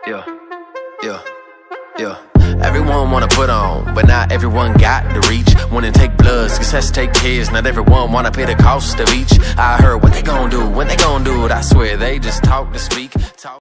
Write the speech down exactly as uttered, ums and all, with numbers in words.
Yeah, yeah, yeah. Everyone wanna put on, but not everyone got the reach. Wanna take blood, success take kids. Not everyone wanna pay the cost of each. I heard what they gon' do, when they gon' do it. I swear they just talk to speak. Talk